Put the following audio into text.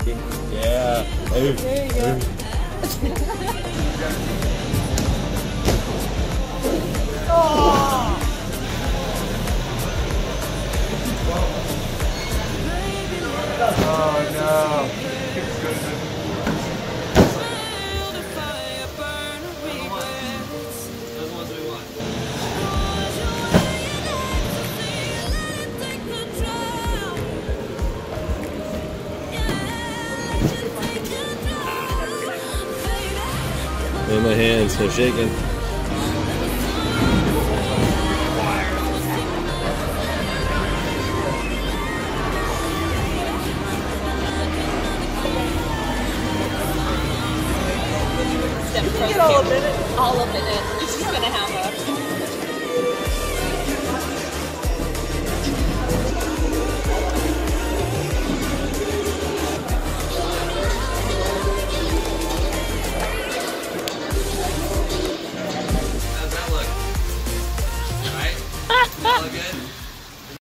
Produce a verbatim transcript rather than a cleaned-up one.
Yeah. There you go. Oh! Oh no. In my hands, they're shaking. Step Get all of it. All of it. It's just gonna have a